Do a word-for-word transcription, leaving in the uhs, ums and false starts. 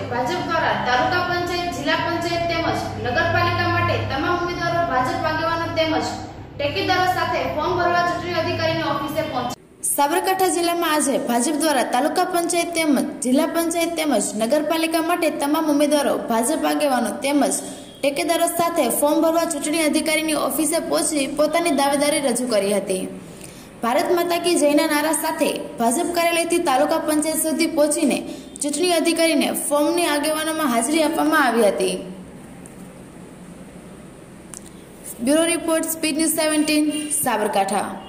ભાજપ દ્વારા તાલુકા પંચાયત, જિલ્લા પંચાયત તેમજ નગરપાલિકા માટે તમામ ઉમેદવારો ભાજપ આગેવાનો તેમજ ટેકેદારો સાથે ફોર્મ ભરવા ચૂંટણી અધિકારીની ઓફિસે પહોંચ્યા। સાબરકાંઠા જિલ્લામાં આજે ભાજપ દ્વારા તાલુકા પંચાયત તેમજ જિલ્લા પંચાયત તેમજ નગરપાલિકા માટે તમામ ઉમેદવારો ભાજપ આગેવાનો તેમજ ટેકેદારો સાથે ફોર્મ ભરવા ચૂંટણી અધિકારીની ઓફિસે પહોંચી પોતાની દાવેદારી રજૂ કરી હતી। ભારત માતા કી જયના નારા સાથે ભાજપ કાર્યાલયથી તાલુકા પંચાયત સુધી પહોંચીને ચૂંટણી અધિકારીને ફોર્મની આગેવાનોમાં હાજરી આપવામાં આવી હતી। Bureau report, speed news seventeen, Sabarkantha.